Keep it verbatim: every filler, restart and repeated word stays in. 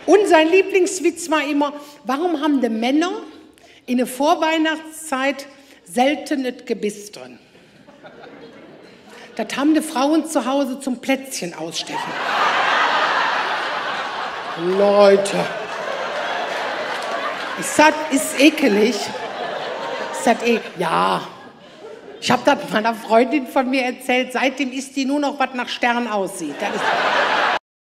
Und sein Lieblingswitz war immer, warum haben die Männer in der Vorweihnachtszeit selten das Gebiss drin? Das haben die Frauen zu Hause zum Plätzchen ausstechen. Leute. Ich sag, ist ekelig. Ich sag, eh, ja. Ich habe das meiner Freundin von mir erzählt. Seitdem isst die nur noch, was nach Stern aussieht. Das ist